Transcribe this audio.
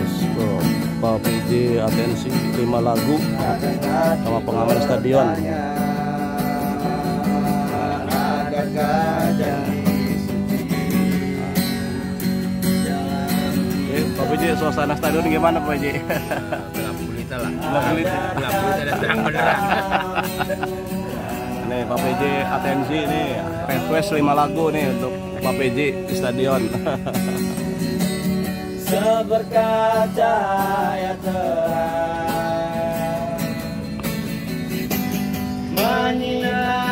Tuh, Pak PJ atensi 5 lagu sama pengamen stadion. Pak PJ, suasana stadion gimana Pak PJ? Gelap gulita lah. Gelap gulita. Gelap gulita dan terang benderang. Nih Pak PJ atensi nih, request 5 lagu nih untuk Pak PJ di stadion. Seberkat cahaya terang menyinari